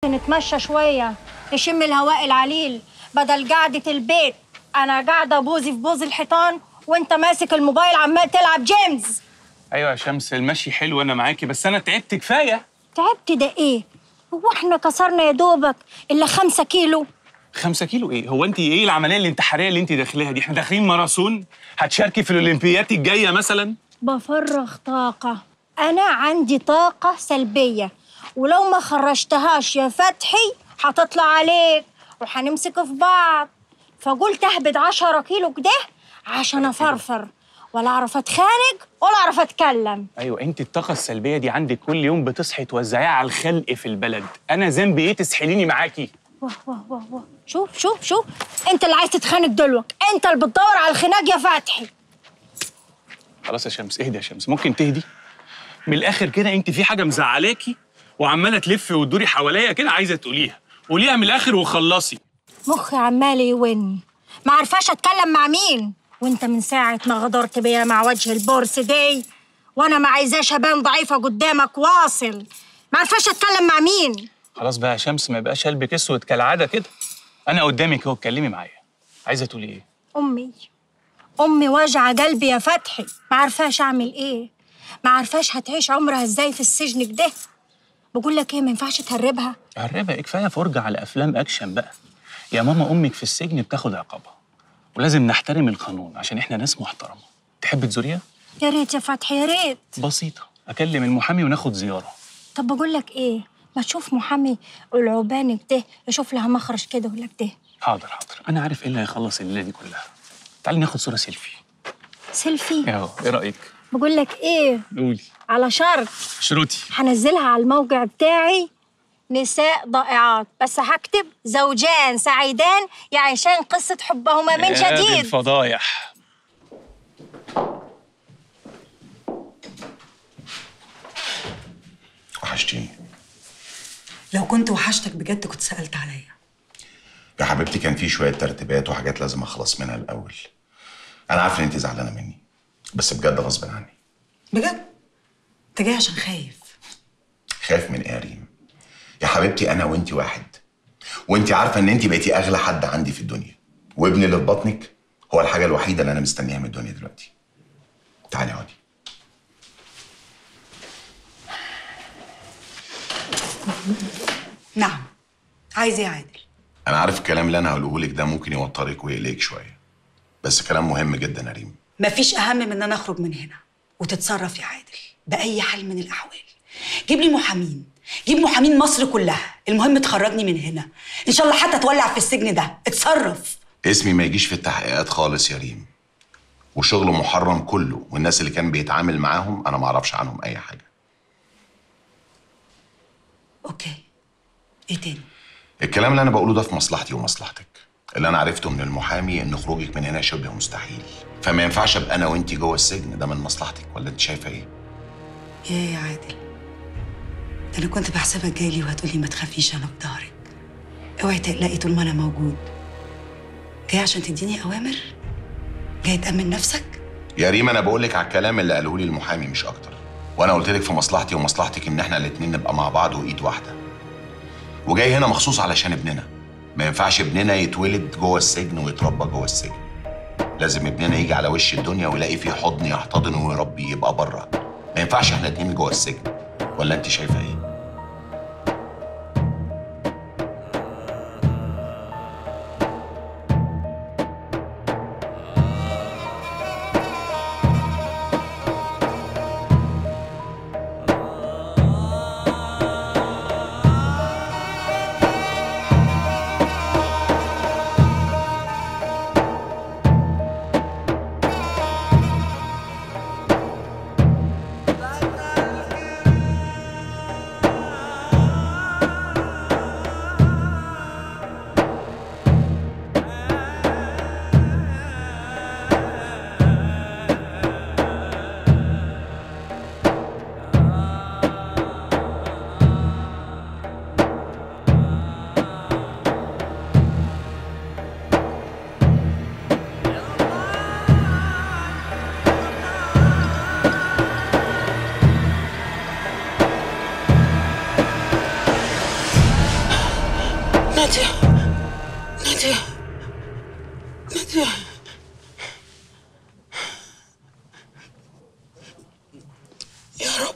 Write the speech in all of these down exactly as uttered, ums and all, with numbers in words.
نتمشى شويه نشم الهواء العليل بدل قعده البيت. انا قاعده بوزي في بوز الحيطان وانت ماسك الموبايل عمال تلعب جيمز. ايوه يا شمس، المشي حلو انا معاكي، بس انا تعبت كفايه. تعبت ده ايه؟ هو احنا كسرنا يا دوبك الا خمسة كيلو؟ خمسة كيلو ايه؟ هو انت ايه العمليه الانتحاريه اللي انت داخلها دي؟ احنا داخلين ماراثون؟ هتشاركي في الاولمبيات الجايه مثلا؟ بفرغ طاقه. انا عندي طاقه سلبيه ولو ما خرجتهاش يا فتحي هتطلع عليك وهنمسك في بعض. فقلت اهبد عشرة كيلو كده عشان افرفر ولا اعرف اتخانق ولا اعرف اتكلم. ايوه، انت الطاقه السلبيه دي عندك كل يوم بتصحي توزعيها على الخلق في البلد. انا ذنبي ايه تسحليني معاكي؟ واه واه واه واه شوف شوف شوف، انت اللي عايز تتخانق دلوقتي، انت اللي بتدور على الخناق يا فتحي. خلاص يا شمس، اهدي يا شمس، ممكن تهدي؟ من الاخر كده انت في حاجه مزعلاكي وعماله تلفي وتدوري حواليا كده، عايزه تقوليها قوليها من الاخر وخلصي. مخي عمال يون، ما عرفاش اتكلم مع مين. وانت من ساعه ما غدرت بيا مع وجه البورس دي وانا ما عايزاش ابان ضعيفه قدامك واصل، ما عرفاش اتكلم مع مين. خلاص بقى يا شمس، ما يبقاش قلبك اسود كالعاده كده. انا قدامك اهو، اتكلمي معايا. عايزه تقولي ايه؟ امي امي واجعه قلبي يا فتحي، ما عرفاش اعمل ايه، ما عرفاش هتعيش عمرها ازاي في السجن كده. بقول لك ايه، ما ينفعش تهربها. هربها ايه؟ كفايه فرجه على افلام اكشن بقى. يا ماما امك في السجن بتاخد عقابها، ولازم نحترم القانون عشان احنا ناس محترمه. تحب تزوريها؟ يا ريت يا فتحي يا ريت. بسيطه، اكلم المحامي وناخد زياره. طب بقول لك ايه، ما تشوف محامي العوباني كده يشوف لها مخرج كده ولا كده. حاضر حاضر، انا عارف ايه اللي هيخلص الليله دي كلها. تعالي ناخد صوره سيلفي. سيلفي؟ اهو، ايه رايك؟ بقول لك ايه، قولي. على شرط. شروطي؟ هنزلها على الموقع بتاعي نساء ضائعات، بس هكتب زوجان سعيدان يعيشان قصة حبهما من جديد. الفضايح. وحشتيني. لو كنت وحشتك بجد كنت سألت عليا. يا حبيبتي كان في شوية ترتيبات وحاجات لازم أخلص منها الأول. أنا عارف إن أنت زعلانة مني، بس بجد غصب عني. بجد؟ أنت جاي عشان خايف؟ خايف من إيه يا ريم؟ يا حبيبتي أنا وأنت واحد، وأنت عارفة إن أنت بقيتي أغلى حد عندي في الدنيا، وابني اللي في بطنك هو الحاجة الوحيدة اللي أنا مستنيها من الدنيا دلوقتي. تعالي اقعدي. نعم، عايز ايه يا عادل؟ انا عارف الكلام اللي انا هقوله لك ده ممكن يوترك ويقلقك شويه، بس كلام مهم جدا يا ريم. مفيش اهم من ان انا اخرج من هنا وتتصرف يا عادل باي حال من الاحوال. جيب لي محامين، جيب محامين مصر كلها، المهم تخرجني من هنا، ان شاء الله حتى تولع في السجن ده، اتصرف. اسمي ما يجيش في التحقيقات خالص يا ريم، وشغله محرم كله، والناس اللي كان بيتعامل معاهم انا ما اعرفش عنهم اي حاجه. اوكي، ايه تاني؟ الكلام اللي انا بقوله ده في مصلحتي ومصلحتك. اللي انا عرفته من المحامي ان خروجك من هنا شبه مستحيل، فما ينفعش ابقى انا وانتي جوه السجن، ده من مصلحتك، ولا انت شايفه ايه؟ ايه يا عادل، ده انا كنت بحسبك جاي لي وهتقولي ما تخافيش انا في ظهرك، اوعي تقلقي طول ما انا موجود. جاي عشان تديني اوامر؟ جاي تأمن نفسك؟ يا ريم انا بقول لك على الكلام اللي قاله لي المحامي مش اكتر، وانا قلت لك في مصلحتي ومصلحتك ان احنا الاتنين نبقى مع بعض وايد واحده. وجاي هنا مخصوص علشان ابننا. ما ينفعش ابننا يتولد جوه السجن ويتربى جوه السجن. لازم ابننا يجي على وش الدنيا ويلاقي فيه حضن يحتضنه ويربيه يبقى بره. ما ينفعش احنا الاتنين جوه السجن، ولا انت شايفه ايه؟ نادية نادية نادية يا رب.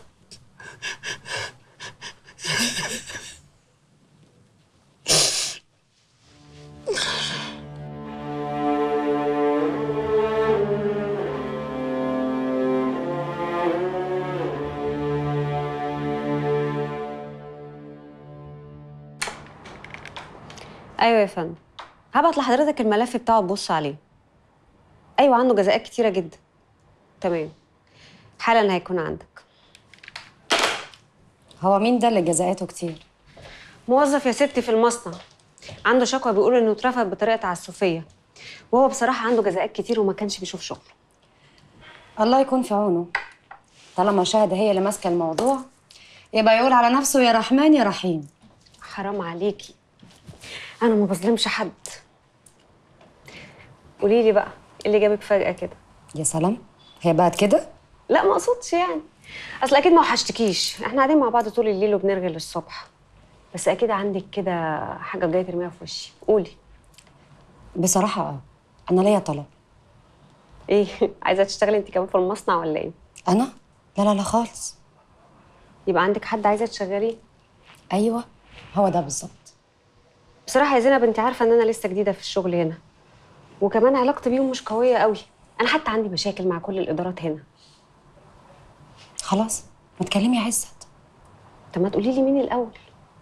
ايوه يا فندم، هبعت لحضرتك الملف بتاعه تبص عليه. ايوه عنده جزاءات كتيره جدا. تمام، حالا هيكون عندك. هو مين ده اللي جزاءاته كتير؟ موظف يا ستي في المصنع، عنده شكوى بيقول انه اترفض بطريقه تعسفيه، وهو بصراحه عنده جزاءات كتير وما كانش بيشوف شغله. الله يكون في عونه. طالما شهد هي اللي ماسكه الموضوع يبقى يقول على نفسه يا رحمن يا رحيم. حرام عليكي، انا ما بظلمش حد. قولي لي بقى ايه اللي جابك فجاه كده؟ يا سلام، هي بقت كده؟ لا ما اقصدش يعني، اصل اكيد ما وحشتكيش، احنا قاعدين مع بعض طول الليل وبنرغي للصبح، بس اكيد عندك كده حاجه جايه ترميها في وشي. قولي. بصراحه اه انا ليا طلب. ايه عايزه تشتغلي انت كمان في المصنع ولا ايه؟ انا لا لا لا خالص. يبقى عندك حد عايزه تشغليه؟ ايوه هو ده بالظبط. بصراحه يا زينب انت عارفه ان انا لسه جديده في الشغل هنا، وكمان علاقتي بيهم مش قويه قوي، انا حتى عندي مشاكل مع كل الادارات هنا. خلاص ما تكلمي يا عزت. طب ما تقولي لي مين الاول؟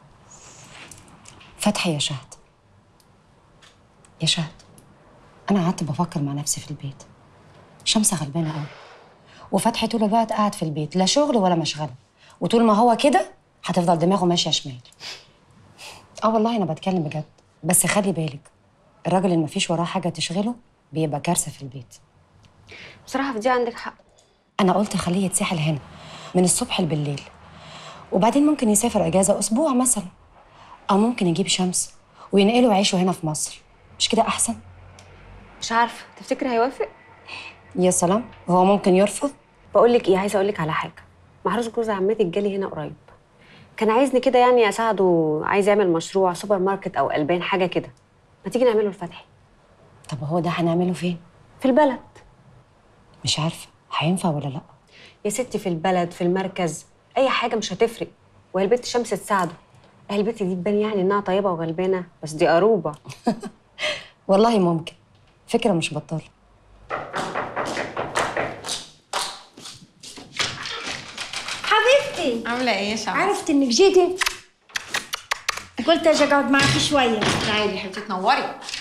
فتحي يا شهد. يا شهد انا قعدت بفكر مع نفسي في البيت، شمس غلبانه قوي، وفتحي طول الوقت قاعد في البيت لا شغل ولا مشغله، وطول ما هو كده هتفضل دماغه ماشيه شمال. اه والله انا بتكلم بجد، بس خلي بالك الراجل اللي مفيش وراه حاجه تشغله بيبقى كارثه في البيت. بصراحه في دي عندك حق. انا قلت خليه يتسحل هنا من الصبح بالليل، وبعدين ممكن يسافر اجازه اسبوع مثلا، او ممكن يجيب شمس وينقلوا يعيشوا هنا في مصر. مش كده احسن؟ مش عارفه، تفتكر هيوافق؟ يا سلام، هو ممكن يرفض؟ بقول لك ايه، عايزه اقول لك على حاجه. محروس جوز عمتك جالي هنا قريب، كان عايزني كده يعني اساعده، عايز يعمل مشروع سوبر ماركت او البان حاجه كده، ما تيجي نعمله لفتحي؟ طب هو ده هنعمله فين؟ في البلد. مش عارفه هينفع ولا لا. يا ستي في البلد في المركز اي حاجه مش هتفرق، وهي البت شمس تساعده. اهي البت دي تبان يعني انها طيبه وغلبانه، بس دي قروبه. والله ممكن، فكره مش بطاله. حبيبتي عامله ايه يا شمس؟ عرفت انك جيتي، قلت اجي اقعد معاكي شويه. تعالي يا حبيبتي تنوري.